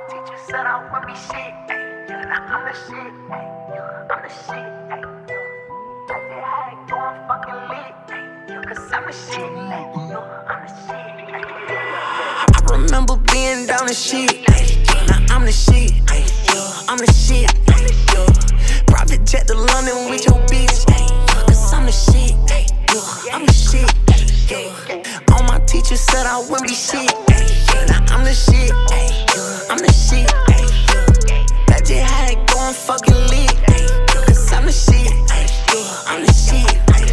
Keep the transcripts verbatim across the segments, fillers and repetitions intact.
teacher said I wouldn't be shit. Yeah, now I'm the shit. Yeah, I'm the shit. I just had it going fucking lit. Yeah, cause I'm the shit. Yeah, I'm the shit. I remember being down the shit. Now I'm the shit. Yeah, I'm the shit. Yeah, private jet to London with your bitch. Yeah, cause I'm the shit. Yeah, I'm the shit. Yeah, all my teachers said I wouldn't be shit. Now I'm the shit. I'm the shit. That just had it going fucking lit. Cause I'm the shit. I'm the shit.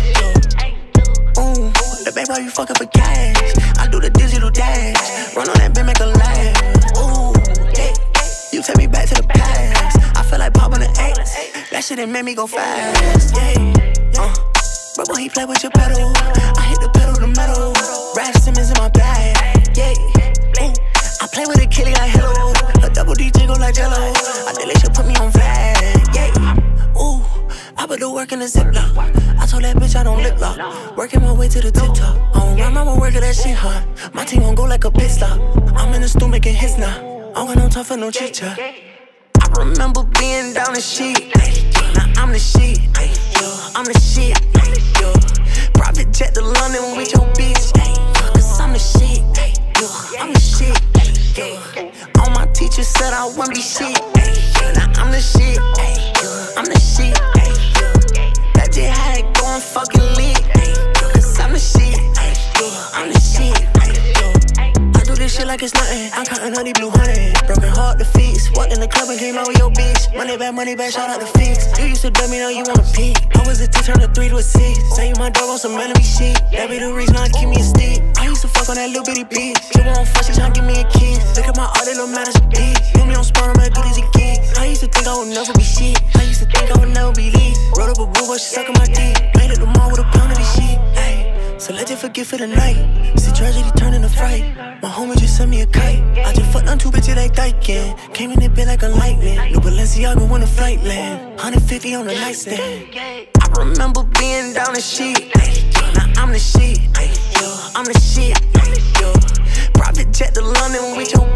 Ooh, the baby, how you fucking for cash? I do the digital dash. Run on that bitch, make a laugh. Ooh, yeah. You take me back to the past. I feel like popping the X. That shit that made me go fast. Yeah, uh. Bro, boy, he play with your pedal. I hit the pedal to metal. Rap Simmons in my bag. Yeah, ooh. I play with a kitty like hello. A double D jiggle like jello. I think they should put me on flag. Yeah, ooh. I put the work in the Ziploc. I told that bitch I don't lip lock. Working my way to the tip top. I don't rhyme, I'ma work at that shit hard. My team gon' go like a pit stop. I'm in the stool making hits now. I don't got no time for no chit chat. I remember being down the shit. Now I'm the shit. I'm the shit. Private jet to London with your bitch. Cause I'm the shit. I'm the shit. All my teachers said I wouldn't be shit. Now I'm the shit. I'm the shit. That just had it going fucking lit. Cause I'm the shit. I'm the shit. I do this shit like it's nothing. I'm counting honey blue honey. Broken heart to fix. Walked in the club and came out with your bitch. Money back, money back, shout out to Fix. You used to dumb me, now you wanna peek. I was a two, turn a three to a six. Say you my dog on some enemy shit. That be the reason I keep me a stick. I used to fuck on that little bitty bitch. She won't fuck, she tryna give me a kiss. Look at my art, it don't matter, she did. Put me on spawn, I'm as good as it gets. I used to think I would never be shit. I used to think I would never be lit. Wrote up a boo, but she sucking my dick. Made it the mall with a pound of this shit. Ay, so let you forget for the night. See tragedy turn into fright. My homie just sent me a kite. I just fucked on two bitches like Dyken. Came in the bed like a lightning. New Balenciaga when the flight land. one hundred fifty on the nightstand. I remember being down the shit. Now I'm the shit. I'm the shit. Private jet to London with your